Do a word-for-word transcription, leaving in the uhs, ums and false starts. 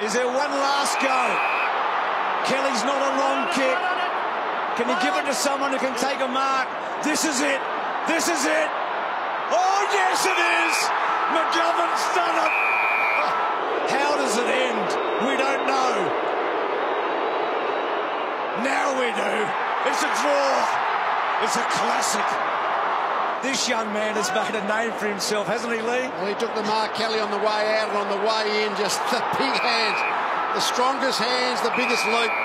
Is there one last go? Kelly's not a long kick. Can he give it to someone who can take a mark? This is it. This is it. Oh, yes, it is. McGovern's done it. How does it end? We don't know. Now we do. It's a draw. It's a classic. This young man has made a name for himself, hasn't he, Lee? Well, he took the mark, Kelly, on the way out and on the way in. Just the big hands. The strongest hands, the biggest leap.